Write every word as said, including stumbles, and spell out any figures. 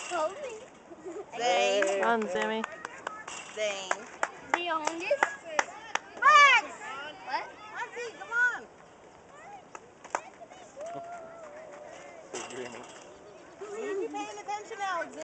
Hold me. Zane. Run, Sammy. Zane. Do you own this? Max! What? Muncie, come on! Big dreamer. You need to be paying attention, Alexander.